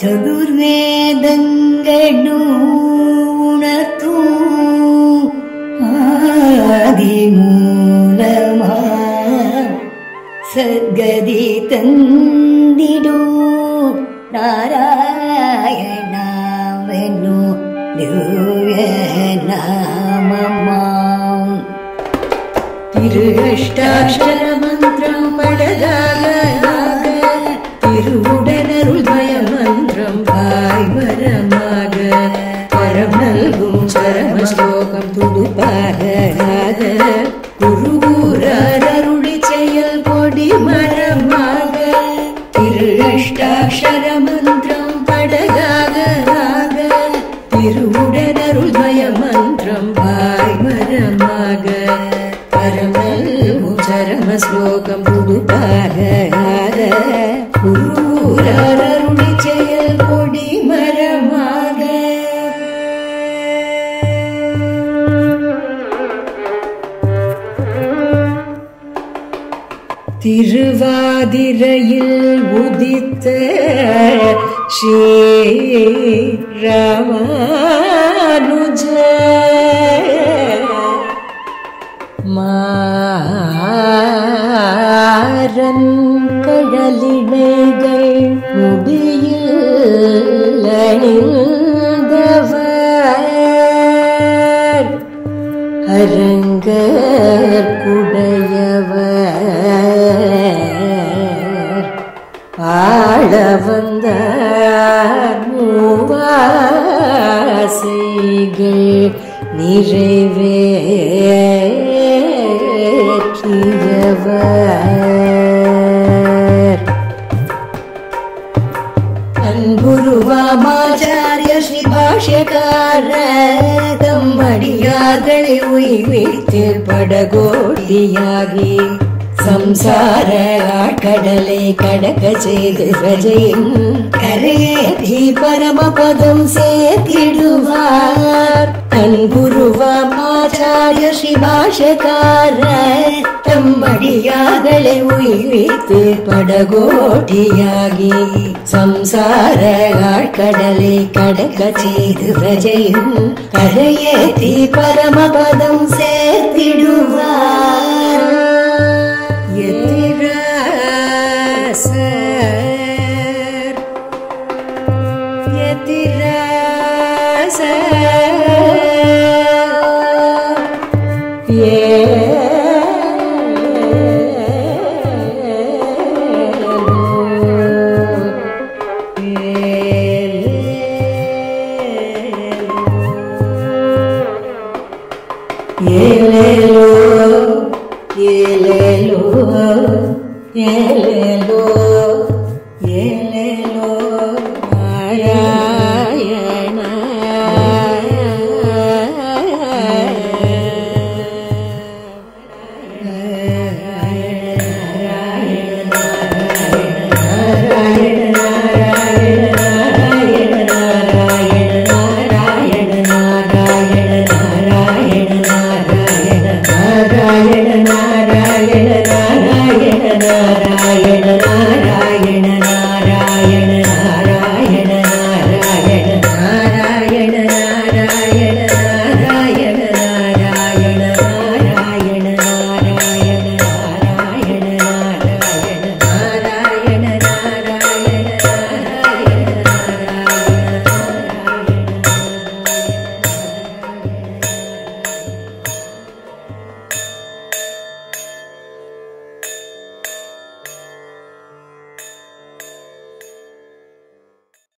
ಚತುರ್ವೇದಂಗಳುಣತು ಆದಿಮೂಲಮ ಸದ್ಗದಿ ತಂದಿಡು ನಾರಾಯಣವೆನ್ನು ದಿವ್ಯ ನಾಮಮ ತಿರುಗಷ್ಟಾಕ್ಷರ ಮಂತ್ರಂ ಪಡೆದಾಗ திருவுடனருள்வய மந்திரம் பாய்வரமாக பரம் நல்கும் சரம ஸ்லோகம் துடுப்பாக குருவூரருளி செயல் கொடி மரமாக திரு அஷ்டாட்சர மந்திரம் படகாக திருவுடனருள்வய மந்திரம் பாய்வரமாக பரம் நல்கும் சரம ஸ்லோகம் துடுப்பாக குருவூரருளி செயல் கொடி மரமாக திருவாதிரையில் உதித்த ஸ்ரீ ராமானுஜ மாறன் கழலினைகள் முடியில் அணிந்தவர் அரங்கர் குடையவர் ஆள வந்தார் மூவாசைகள் நிறைவேற்றியவர் அன்புருவாமாச்சாரிய ஸ்ரீ பாஷ்யக்கார தம்மடியார்களை உய்வித்து படகோடியாகி சம்சார ஆட்கடலை கடக்க செய்து ரஜையின் கரையேற்றி பரமபதம் சேர்த்திடுவார் அன்புருவாமாச்சாரிய ஸ்ரீ பாஷ்யக்கார தம்மடியார்களை உய்வித்து படகோட்டியாகி சம்சார ஆட்கடலை கடக்க செய்து ரஜையின் கரையேற்றி பரமபதம் சேர்த்திடுவார் Yelelo, yelelo, yelelo.